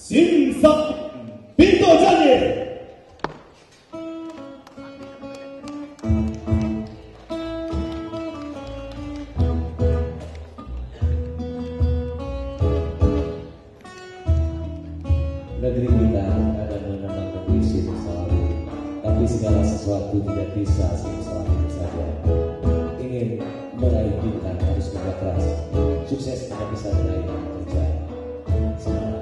Simsak Pintu Jani. Negeri kita ada menambah puisi selalu, tapi segala sesuatu tidak bisa selalu saja. Ingin meraih bintang harus bekerja keras. Sukses tidak bisa meraih kerja. Semangat.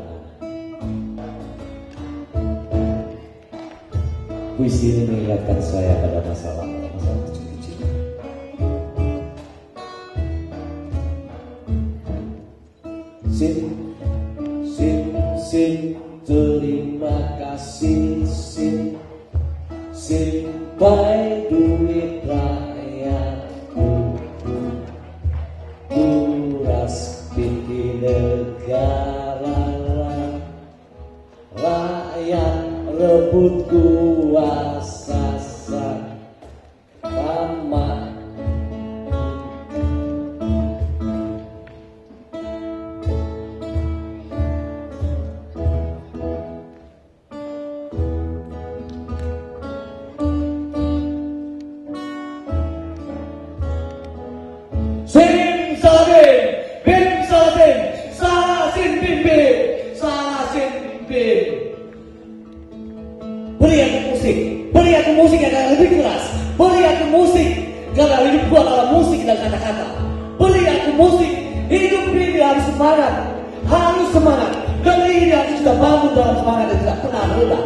Puisi ini mengingatkan saya pada masalah kecil-kecil. Sin, terima kasih simpai duit rakyatku, kuras bikin negara, rakyat rebut kuasa sama. Beri aku musik yang akan lebih keras. Beri aku musik karena hidup gua adalah musik dan kata-kata. Beri aku musik, hidup ini harus semangat, Negeri ini harus sudah bangun dalam semangat dan tidak pernah reda.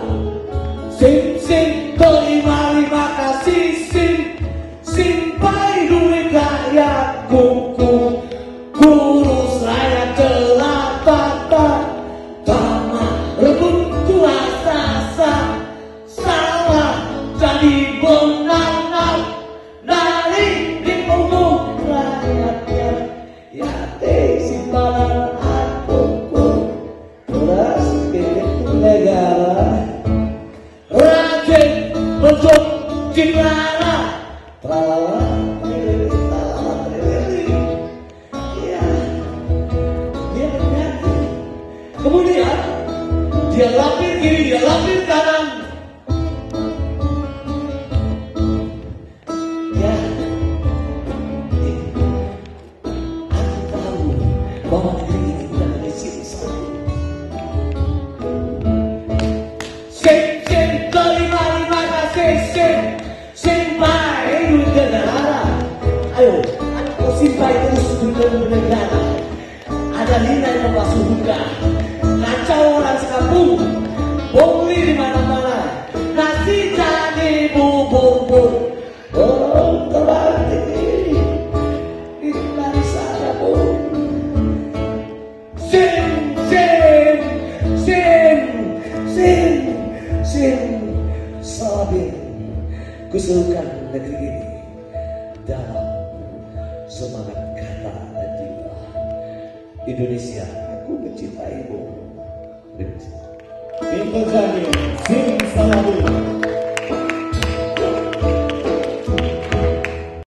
Terima kasih simpai duit rakyatku, kurus rakyat jelata, sama rebut kuasa salah jadi benang dari di punggung rakyatnya. Ya simpanan aku kuras milik negara, rajin bentuk cinta tralala. Kemudian dia lapir kiri, dia lapir kanan. Ya, aku tahu bahwa negeri ini tidak ada sini satu. Terima kasih simpai duit negara. Ayo, kau simpai terus duit negara. Ada nilai yang membasuh buka. Kacau orang sekampung, pungli di mana-mana, nasi jadi bubur. Oh, terbalik ini dari sana pun. Sabir, kusulkan negeri ini dalam semangat kata dan jiwa. Indonesia, aku mencintaimu. Pintu Jani. Simsalabim.